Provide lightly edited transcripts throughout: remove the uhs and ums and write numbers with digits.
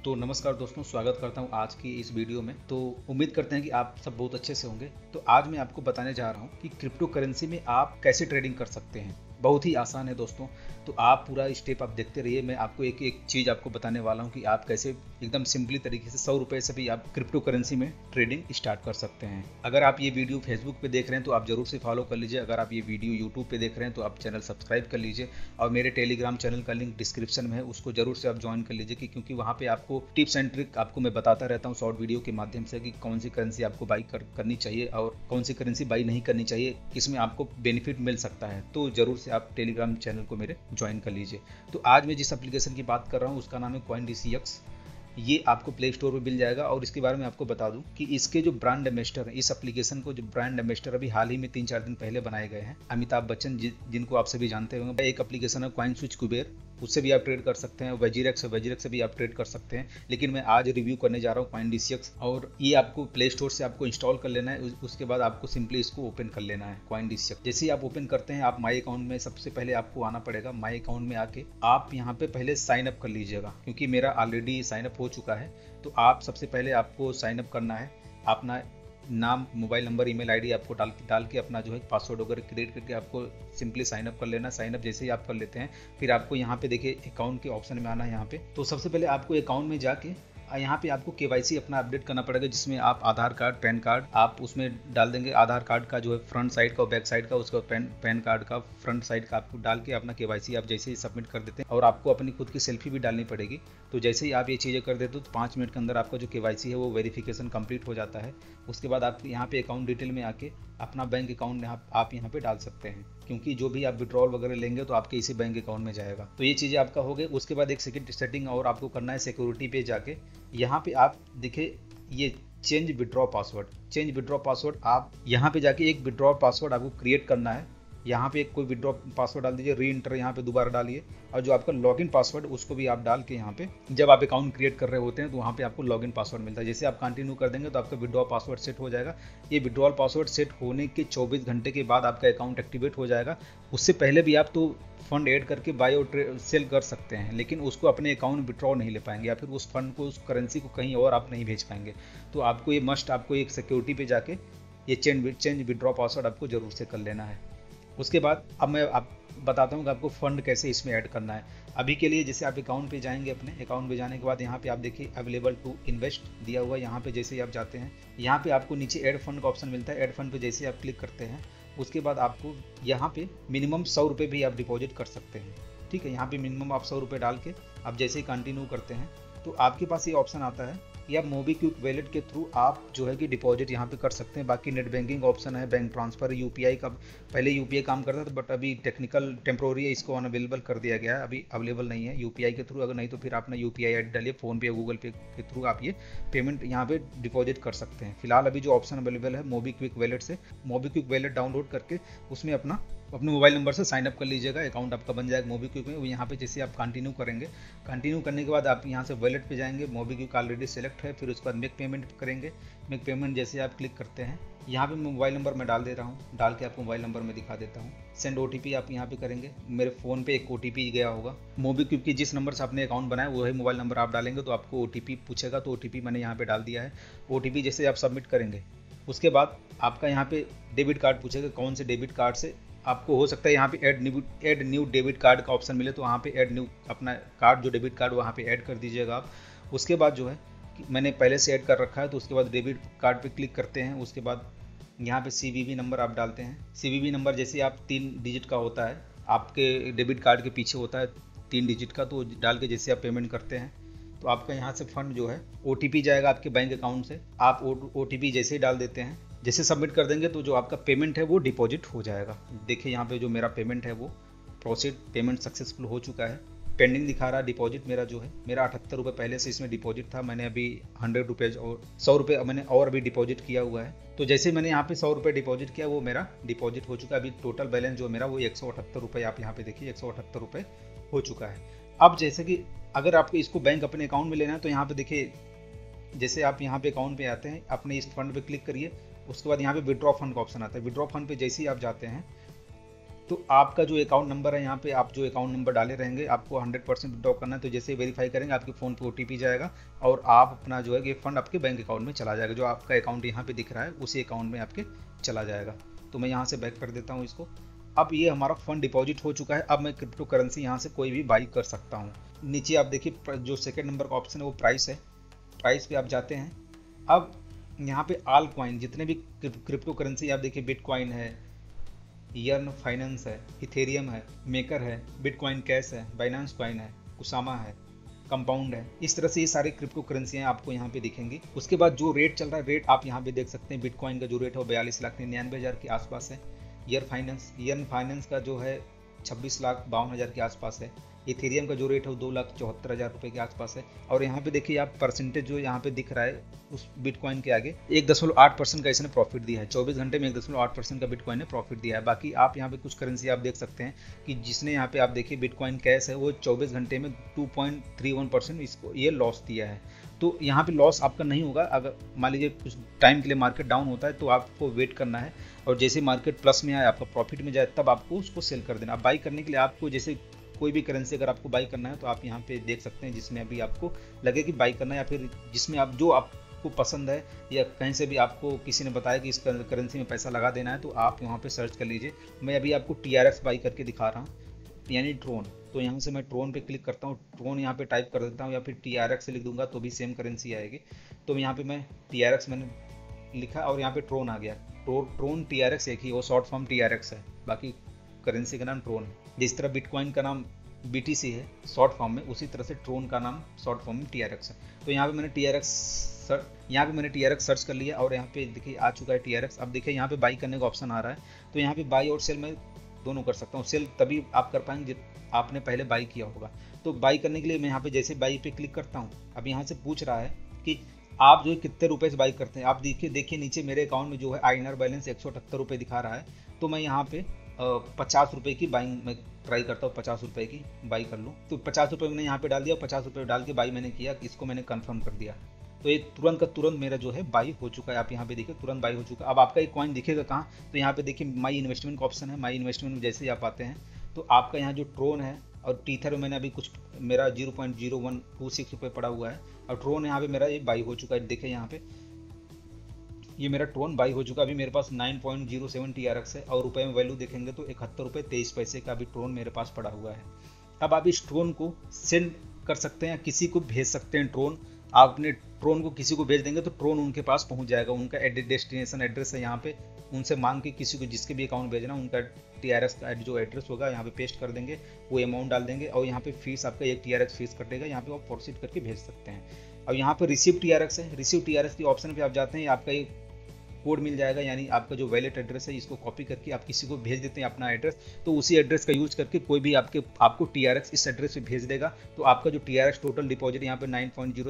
तो नमस्कार दोस्तों, स्वागत करता हूं आज की इस वीडियो में। तो उम्मीद करते हैं कि आप सब बहुत अच्छे से होंगे। तो आज मैं आपको बताने जा रहा हूं कि क्रिप्टो करेंसी में आप कैसे ट्रेडिंग कर सकते हैं। बहुत ही आसान है दोस्तों, तो आप पूरा स्टेप आप देखते रहिए। मैं आपको एक एक चीज़ आपको बताने वाला हूं कि आप कैसे एकदम सिंपली तरीके से 100 रुपये से भी आप क्रिप्टो करेंसी में ट्रेडिंग स्टार्ट कर सकते हैं। अगर आप ये वीडियो फेसबुक पे देख रहे हैं तो आप जरूर से फॉलो कर लीजिए। अगर आप ये वीडियो यूट्यूब पे देख रहे हैं तो आप चैनल सब्सक्राइब कर लीजिए और मेरे टेलीग्राम चैनल का लिंक डिस्क्रिप्शन में है, उसको जरूर से आप ज्वाइन कर लीजिए क्योंकि वहाँ पे आपको टिप्स एंड ट्रिक आपको मैं बताता रहता हूँ शॉर्ट वीडियो के माध्यम से कि कौन सी करेंसी आपको बाई करनी चाहिए और कौन सी करेंसी बाई नहीं करनी चाहिए, किसमें आपको बेनिफिट मिल सकता है। तो जरूर से आप टेलीग्राम चैनल को मेरे ज्वाइन कर लीजिए। तो आज मैं जिस एप्लीकेशन की बात कर रहा हूँ उसका नाम है CoinDCX। ये आपको प्ले स्टोर पर मिल जाएगा और इसके बारे में आपको बता दूं कि इसके जो ब्रांड एम्बेसडर हैं, इस एप्लीकेशन को जो ब्रांड एम्बेसडर अभी हाल ही में 3-4 दिन पहले बनाए गए हैं, अमिताभ बच्चन जिनको आप सभी जानते होंगे। एक एप्लीकेशन है कॉइनस्विच कुबेर, उससे भी आप ट्रेड कर सकते हैं। वजीरेक्स से भी आप ट्रेड कर सकते हैं, लेकिन मैं आज रिव्यू करने जा रहा हूँ CoinDCX। और ये आपको प्ले स्टोर से आपको इंस्टॉल कर लेना है। उसके बाद आपको सिंपली इसको ओपन कर लेना है CoinDCX। जैसे ही आप ओपन करते हैं, आप माई अकाउंट में सबसे पहले आपको आना पड़ेगा। माई अकाउंट में आके आप यहाँ पे पहले साइन अप कर लीजिएगा, क्योंकि मेरा ऑलरेडी साइन अप हो चुका है। तो आप सबसे पहले आपको साइन अप करना है। अपना नाम, मोबाइल नंबर, ईमेल आईडी आपको डाल के अपना जो है पासवर्ड वगैरह क्रिएट करके आपको सिंपली साइन अप कर लेना। साइन अप जैसे ही आप कर लेते हैं, फिर आपको यहाँ पे देखिए अकाउंट के ऑप्शन में आना है। यहाँ पे तो सबसे पहले आपको अकाउंट में जाके यहाँ पे आपको KYC अपना अपडेट करना पड़ेगा, जिसमें आप आधार कार्ड, पैन कार्ड आप उसमें डाल देंगे। आधार कार्ड का जो है फ्रंट साइड का और बैक साइड का, उसका पैन कार्ड का फ्रंट साइड का आपको डाल के अपना KYC आप जैसे ही सबमिट कर देते हैं, और आपको अपनी खुद की सेल्फी भी डालनी पड़ेगी। तो जैसे ही आप ये चीज़ें कर देते हो तो 5 मिनट के अंदर आपका जो KYC है वो वेरिफिकेशन कंप्लीट हो जाता है। उसके बाद आप यहाँ पे अकाउंट डिटेल में आके अपना बैंक अकाउंट आप यहाँ पे डाल सकते हैं, क्योंकि जो भी आप विड्रॉल वगैरह लेंगे तो आपके इसी बैंक अकाउंट में जाएगा। तो ये चीज़ें आपका हो गई। उसके बाद एक सेकंड सेटिंग और आपको करना है, सिक्योरिटी पे जाके यहाँ पे आप देखिए ये चेंज विड्रॉ पासवर्ड आप यहाँ पे जाके एक विड्रॉ पासवर्ड आपको क्रिएट करना है। यहाँ पे कोई विड्रॉ पासवर्ड डाल दीजिए, री इंटर यहाँ पे दोबारा डालिए, और जो आपका लॉगिन पासवर्ड उसको भी आप डाल के यहाँ पे जब आप अकाउंट क्रिएट कर रहे होते हैं तो वहाँ पे आपको लॉगिन पासवर्ड मिलता है। जैसे आप कंटिन्यू कर देंगे तो आपका विड्रॉ पासवर्ड सेट हो जाएगा। ये विड्रॉल पासवर्ड सेट होने के 24 घंटे के बाद आपका अकाउंट एक्टिवेट हो जाएगा। उससे पहले भी आप तो फंड ऐड करके बाय और सेल कर सकते हैं, लेकिन उसको अपने अकाउंट विड्रॉ नहीं ले पाएंगे, या फिर उस फंड को, उस करेंसी को कहीं और आप नहीं भेज पाएंगे। तो आपको ये आपको एक सिक्योरिटी पे जाके ये चेंज विड्रॉ पासवर्ड आपको जरूर से कर लेना है। उसके बाद अब मैं आप बताता हूँ कि आपको फंड कैसे इसमें ऐड करना है। अभी के लिए जैसे आप अकाउंट पे जाएंगे, अपने अकाउंट पे जाने के बाद यहाँ पे आप देखिए अवेलेबल टू इन्वेस्ट दिया हुआ है। यहाँ पे जैसे ही आप जाते हैं, यहाँ पे आपको नीचे ऐड फंड का ऑप्शन मिलता है। ऐड फंड पे जैसे ही आप क्लिक करते हैं, उसके बाद आपको यहाँ पे मिनिमम 100 रुपये भी आप डिपॉजिट कर सकते हैं। ठीक है, यहाँ पे मिनिमम आप 100 रुपये डाल के आप जैसे ही कंटिन्यू करते हैं तो आपके पास ये ऑप्शन आता है, या मोबीक्विक वैलेट के थ्रू आप जो है कि डिपॉजिट यहाँ पे कर सकते हैं। बाकी नेट बैंकिंग ऑप्शन है, बैंक ट्रांसफर, UPI का पहले UPI काम करता था, बट अभी टेक्निकल टेम्प्रोरी है, इसको अनअवेलेबल कर दिया गया है, अभी अवेलेबल नहीं है UPI के थ्रू। अगर नहीं तो फिर आपने UPI ID डालिए, फ़ोन पे या गूगल पे के थ्रू आप ये पेमेंट यहाँ पे डिपॉजिट कर सकते हैं। फिलहाल अभी जो ऑप्शन अवेलेबल है मोबीक्विक वैलेट से, मोबीक्विक वैलेट डाउनलोड करके उसमें अपने मोबाइल नंबर से साइन अप कर लीजिएगा, अकाउंट आपका बन जाएगा मोबीक्विक में। यहाँ पे जैसे आप कंटिन्यू करेंगे, कंटिन्यू करने के बाद आप यहाँ से वैलेट पे जाएंगे, मोबीक्विक ऑलरेडी सेलेक्ट है, फिर उसके बाद मेक पेमेंट करेंगे। मेक पेमेंट जैसे आप क्लिक करते हैं, यहाँ पे मोबाइल नंबर मैं डाल दे रहा हूँ, डाल के आपको मोबाइल नंबर में दिखा देता हूँ। सेंड OTP आप यहाँ पे करेंगे, मेरे फ़ोन पे एक OTP गया होगा। मोबीक्विक की जिस नंबर से आपने अकाउंट बनाया वही मोबाइल नंबर आप डालेंगे तो आपको OTP पूछेगा, तो OTP मैंने यहाँ पे डाल दिया है। OTP जैसे आप सबमिट करेंगे, उसके बाद आपका यहाँ पे डेबिट कार्ड पूछेगा, कौन से डेबिट कार्ड से आपको हो सकता है यहाँ पे ऐड न्यू डेबिट कार्ड का ऑप्शन मिले, तो वहाँ पे ऐड न्यू अपना कार्ड, जो डेबिट कार्ड वहाँ पे ऐड कर दीजिएगा आप। उसके बाद जो है मैंने पहले से ऐड कर रखा है, तो उसके बाद डेबिट कार्ड पे क्लिक करते हैं। उसके बाद यहाँ पे CVV नंबर आप डालते हैं। CVV नंबर जैसे आप 3 डिजिट का होता है, आपके डेबिट कार्ड के पीछे होता है 3 डिजिट का, तो डाल के जैसे आप पेमेंट करते हैं तो आपका यहाँ से फंड जो है OTP जाएगा आपके बैंक अकाउंट से। आप OTP जैसे ही डाल देते हैं, जैसे सबमिट कर देंगे तो जो आपका पेमेंट है वो डिपॉजिट हो जाएगा। देखिए यहाँ पे जो मेरा पेमेंट है वो प्रोसीड, पेमेंट सक्सेसफुल हो चुका है। पेंडिंग दिखा रहा है डिपॉजिट मेरा जो है, मेरा 78 रुपये पहले से इसमें डिपॉजिट था। मैंने अभी 100 रुपीज़ और 100 रुपये मैंने और अभी डिपॉजिट किया हुआ है। तो जैसे मैंने यहाँ पे 100 रुपये डिपॉजिट किया, वो मेरा डिपॉजिट हो चुका है। अभी टोटल बैलेंस जो मेरा वो 178 रुपये, आप यहाँ पे देखिए 178 रुपये हो चुका है। अब जैसे कि अगर आपको इसको बैंक अपने अकाउंट में लेना है तो यहाँ पे देखिए, जैसे आप यहाँ पे अकाउंट पे आते हैं, अपने इस फंड पे क्लिक करिए। उसके बाद यहाँ पे विड्रॉ फंड का ऑप्शन आता है। विड्रॉ फंड पे जैसे ही आप जाते हैं तो आपका जो अकाउंट नंबर है, यहाँ पे आप जो अकाउंट नंबर डाले रहेंगे, आपको 100% विड्रॉ करना है। तो जैसे वेरीफाई करेंगे आपके फ़ोन पे OTP जाएगा और आप अपना जो है ये फंड आपके बैंक अकाउंट में चला जाएगा। जो आपका अकाउंट यहाँ पे दिख रहा है उसी अकाउंट में आपके चला जाएगा। तो मैं यहाँ से बैक कर देता हूँ इसको। अब ये हमारा फंड डिपॉजिट हो चुका है। अब मैं क्रिप्टो करेंसी यहाँ से कोई भी बाई कर सकता हूँ। नीचे आप देखिए जो सेकेंड नंबर का ऑप्शन है वो प्राइस है। प्राइस पे आप जाते हैं। अब यहाँ पे ऑल कॉइन जितने भी क्रिप्टो करेंसी आप देखिए, बिटकॉइन है, यर्न फाइनेंस है, इथेरियम है, मेकर है, बिटकॉइन कैश है, बाइनेंस कॉइन है, कुसामा है, कंपाउंड है। इस तरह से ये सारे क्रिप्टो करेंसियाँ आपको यहाँ पे दिखेंगी। उसके बाद जो रेट चल रहा है, रेट आप यहाँ पे देख सकते हैं। बिटकॉइन का जो रेट है वो 42,99,000 के आसपास है। यर्न फाइनेंस का जो है 26,52,000 के आसपास है। इथेरियम का जो रेट है वो 2,74,000 रुपये के आसपास है। और यहाँ पे देखिए आप परसेंटेज जो यहाँ पे दिख रहा है उस बिटकॉइन के आगे 1.8% का इसने प्रॉफिट दिया है। 24 घंटे में 1.8% का बिटकॉइन ने प्रॉफिट दिया है। बाकी आप यहाँ पे कुछ करेंसी आप देख सकते हैं कि जिसने यहाँ पे आप देखिए बिटकॉइन कैश है वो 24 घंटे में 2.31% इसको ये लॉस दिया है। तो यहाँ पे लॉस आपका नहीं होगा। अगर मान लीजिए कुछ टाइम के लिए मार्केट डाउन होता है तो आपको वेट करना है, और जैसे मार्केट प्लस में आए, आपका प्रॉफिट में जाए, तब आपको उसको सेल कर देना। अब बाई करने के लिए आपको जैसे कोई भी करेंसी अगर आपको बाई करना है तो आप यहाँ पे देख सकते हैं जिसमें अभी आपको लगे कि बाई करना है, या फिर जिसमें आप जो आपको पसंद है, या कहीं से भी आपको किसी ने बताया कि इस करेंसी में पैसा लगा देना है, तो आप वहाँ पे सर्च कर लीजिए। मैं अभी आपको TRX बाई करके दिखा रहा हूँ, यानी ट्रोन। तो यहाँ से मैं ट्रोन पे क्लिक करता हूँ, ट्रोन यहाँ पे टाइप कर देता हूँ, या फिर TRX से लिख दूंगा तो भी सेम करेंसी आएगी। तो यहाँ पे मैं TRX मैंने लिखा और यहाँ पे ट्रोन आ गया। ट्रोन TRX एक ही, वो शॉर्ट फॉर्म TRX है, बाकी करेंसी का नाम ट्रोन है। जिस तरह बिटकॉइन का नाम BTC है शॉर्ट फॉर्म में, उसी तरह से ट्रोन का नाम शॉर्ट फॉर्म में TRX है। तो यहाँ पे मैंने TRX सर्च कर लिया और यहाँ पे देखिए आ चुका है TRX। अब देखिए यहाँ पे बाई करने का ऑप्शन आ रहा है, तो यहाँ पे बाई और सेल मैं दोनों कर सकता हूँ। सेल तभी आप कर पाएंगे जब आपने पहले बाई किया होगा। तो बाई करने के लिए मैं यहाँ पे जैसे बाई पे क्लिक करता हूँ, अब यहाँ से पूछ रहा है कि आप जो कितने रुपए से बाई करते हैं। आप देखिए नीचे मेरे अकाउंट में जो है INR बैलेंस 178 रुपये दिखा रहा है। तो मैं यहाँ पे 50 रुपये की बाइंग में ट्राई करता हूँ, 50 रुपये की बाई कर लूँ। तो 50 रुपये मैंने यहाँ पे डाल दिया, 50 रुपये डाल के बाई मैंने किया, इसको मैंने कंफर्म कर दिया। तो ये तुरंत का तुरंत मेरा जो है बाई हो चुका है। आप यहाँ पे देखिए तुरंत बाई हो चुका है। अब आपका एक कॉइन दिखेगा कहाँ, तो यहाँ पे देखिए माई इन्वेस्टमेंट का ऑप्शन है। माई इन्वेस्टमेंट में जैसे ही आप आते हैं तो आपका यहाँ जो ट्रोन है और टीथर में मैंने अभी कुछ मेरा 0.0126 रुपये पड़ा हुआ है, और ट्रोन यहाँ पे मेरा ये बाई हो चुका है। देखिए यहाँ पे ये मेरा ट्रोन बाई हो चुका है। अभी मेरे पास 9.07 TRX है और रुपए में वैल्यू देखेंगे तो 71 रुपये 23 पैसे का अभी ट्रोन मेरे पास पड़ा हुआ है। अब आप इस ट्रोन को सेंड कर सकते हैं, किसी को भेज सकते हैं ट्रोन। आप अपने ट्रोन को किसी को भेज देंगे तो ट्रोन उनके पास पहुंच जाएगा। उनका डेस्टिनेशन एड्रेस है यहाँ पे, उनसे मांग के किसी को जिसके भी अकाउंट भेजना उनका TRX का जो एड्रेस होगा यहाँ पे पेस्ट कर देंगे, वो अमाउंट डाल देंगे और यहाँ पे फीस आपका 1 TRX फीस कटेगा। यहाँ पे आप प्रोसीड करके भेज सकते हैं। अब यहाँ पे रिसीव TRX है, रिसीव TRX के ऑप्शन पे आप जाते हैं, आपका एक कोड मिल जाएगा, यानी आपका जो वैलेट एड्रेस है इसको कॉपी करके आप किसी को भेज देते हैं अपना एड्रेस, तो उसी एड्रेस का यूज करके कोई भी आपको TRX इस एड्रेस पे भेज देगा। तो आपका जो TRX टोटल डिपॉजिट यहाँ पे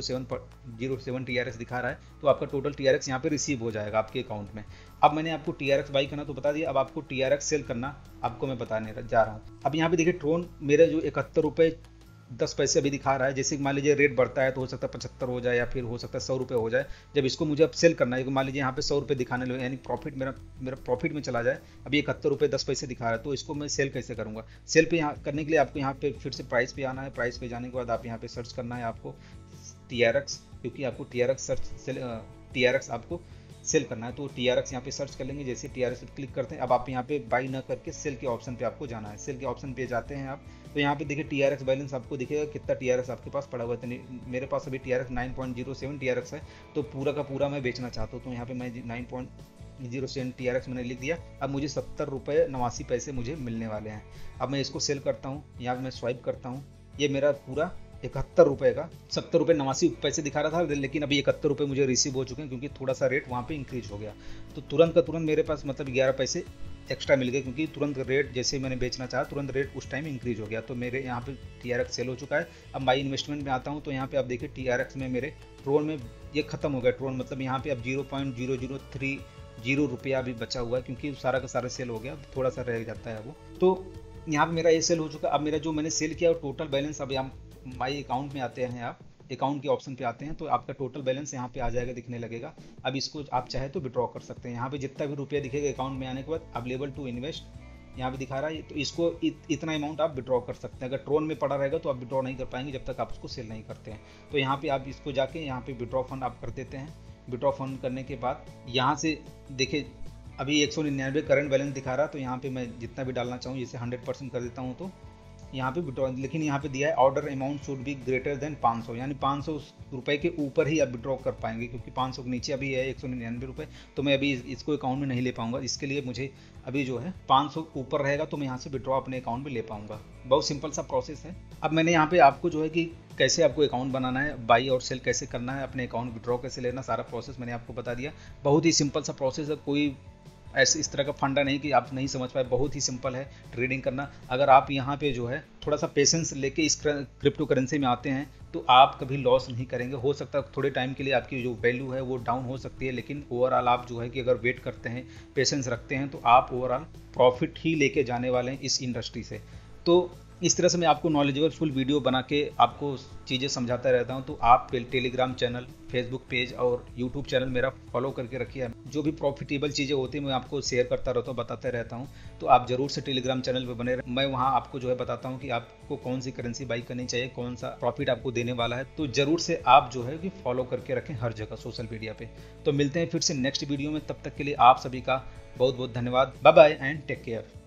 9.07 TRX दिखा रहा है, तो आपका टोटल TRX यहाँ पे रिसीव हो जाएगा आपके अकाउंट में। अब मैंने आपको TRX बाई करना तो बता दिया, अब आपको TRX सेल करना आपको मैं बताने जा रहा हूँ। अब यहाँ पे देखिए ट्रोन मेरे जो 71 रुपये 10 पैसे अभी दिखा रहा है। जैसे मान लीजिए रेट बढ़ता है तो हो सकता है 75 हो जाए, या फिर हो सकता है 100 रुपये हो जाए। जब इसको मुझे अब सेल करना है, मान लीजिए यहाँ पे 100 रुपये दिखाने लगे, यानी प्रॉफिट मेरा प्रॉफिट में चला जाए। अभी 71 रुपये 10 पैसे दिखा रहा है, तो इसको मैं सेल कैसे करूँगा। सेल पे यहाँ करने के लिए आपको यहाँ पे फिर से प्राइस पे आना है। प्राइस पे जाने के बाद आप यहाँ पे सर्च करना है आपको TRX, क्योंकि आपको TRX आपको सेल करना है। तो TRX यहाँ पे सर्च कर लेंगे। जैसे TRX पे क्लिक करते हैं, अब आप यहाँ पे बाई ना करके सेल के ऑप्शन पे आपको जाना है। सेल के ऑप्शन पे जाते हैं आप, तो यहाँ पे देखिए TRX बैलेंस आपको दिखेगा कितना TRX आपके पास पड़ा हुआ है। तो मेरे पास अभी TRX 9.07 TRX है, तो पूरा का पूरा मैं बेचना चाहता हूँ। तो यहाँ पे मैं 9.07 TRX मैंने लिख दिया। अब मुझे 70 रुपये 89 पैसे मुझे मिलने वाले हैं। अब मैं इसको सेल करता हूँ, यहाँ मैं स्वाइप करता हूँ, ये मेरा पूरा 71 रुपये का 70 रुपये 89 पैसे दिखा रहा था, लेकिन अभी 71 रुपये मुझे रिसीव हो चुके हैं, क्योंकि थोड़ा सा रेट वहाँ पे इंक्रीज हो गया। तो तुरंत का तुरंत मेरे पास मतलब 11 पैसे एक्स्ट्रा मिल गए, क्योंकि तुरंत रेट जैसे मैंने बेचना चाहा तुरंत रेट उस टाइम इंक्रीज हो गया। तो मेरे यहाँ पे TRX सेल हो चुका है। अब माई इन्वेस्टमेंट में आता हूँ, तो यहाँ पे आप देखिए TRX में मेरे ट्रोन में ये खत्म हो गया ट्रोन, मतलब यहाँ पे अब 0.0030 रुपया भी बचा हुआ है, क्योंकि सारा का सारा सेल हो गया, थोड़ा सा रह जाता है वो। तो यहाँ पे मेरा ये सेल हो चुका। अब मेरा जो मैंने सेल किया टोटल बैलेंस, अब यहाँ माई अकाउंट में आते हैं, आप अकाउंट के ऑप्शन पे आते हैं, तो आपका टोटल बैलेंस यहाँ पे आ जाएगा, दिखने लगेगा। अब इसको आप चाहे तो विड्रॉ कर सकते हैं। यहाँ पे जितना भी रुपया दिखेगा अकाउंट में आने के बाद अवेलेबल टू इन्वेस्ट, यहाँ पे दिखा रहा है, तो इसको इतना अमाउंट आप विड्रॉ कर सकते हैं। अगर ट्रोन में पड़ा रहेगा तो आप विड्रॉ नहीं कर पाएंगे जब तक आप उसको सेल नहीं करते हैं। तो यहाँ पे आप इसको जाके यहाँ पे विड्रॉ फंड आप कर देते हैं। विड्रॉ फंड करने के बाद यहाँ से देखिए अभी 199 करंट बैलेंस दिखा रहा है, तो यहाँ पे मैं जितना भी डालना चाहूँ जैसे 100% कर देता हूँ, तो यहाँ पे विड्रॉ, लेकिन यहाँ पे दिया है order amount should be greater than 500, यानी 500 रुपये के ऊपर ही आप विड्रॉ कर पाएंगे, क्योंकि 500 के नीचे अभी है 199 रुपये, तो मैं अभी इसको अकाउंट में नहीं ले पाऊंगा। इसके लिए मुझे अभी जो है 500 ऊपर रहेगा तो मैं यहाँ से विड्रॉ अपने अकाउंट में ले पाऊंगा। बहुत सिंपल सा प्रोसेस है। अब मैंने यहाँ पे आपको जो है कि कैसे आपको अकाउंट बनाना है, बाई और सेल कैसे करना है, अपने अकाउंट विड्रॉ कैसे लेना, सारा प्रोसेस मैंने आपको बता दिया। बहुत ही सिंपल सा प्रोसेस है, कोई ऐसे इस तरह का फंडा नहीं कि आप नहीं समझ पाए, बहुत ही सिंपल है ट्रेडिंग करना। अगर आप यहाँ पे जो है थोड़ा सा पेशेंस लेके इस क्रिप्टो करेंसी में आते हैं तो आप कभी लॉस नहीं करेंगे। हो सकता है थोड़े टाइम के लिए आपकी जो वैल्यू है वो डाउन हो सकती है, लेकिन ओवरऑल आप जो है कि अगर वेट करते हैं, पेशेंस रखते हैं, तो आप ओवरऑल प्रॉफिट ही लेके जाने वाले हैं इस इंडस्ट्री से। तो इस तरह से मैं आपको नॉलेजेबल फुल वीडियो बना के आपको चीज़ें समझाता रहता हूं। तो आप टेलीग्राम चैनल, फेसबुक पेज और यूट्यूब चैनल मेरा फॉलो करके रखिए। जो भी प्रॉफिटेबल चीज़ें होती हैं मैं आपको शेयर करता रहता हूँ, बताते रहता हूँ। तो आप ज़रूर से टेलीग्राम चैनल पर बने रहें। मैं वहाँ आपको जो है बताता हूँ कि आपको कौन सी करेंसी बाई करनी चाहिए, कौन सा प्रॉफिट आपको देने वाला है। तो ज़रूर से आप जो है कि फॉलो करके रखें हर जगह सोशल मीडिया पर। तो मिलते हैं फिर से नेक्स्ट वीडियो में, तब तक के लिए आप सभी का बहुत बहुत धन्यवाद। Bye bye and take care.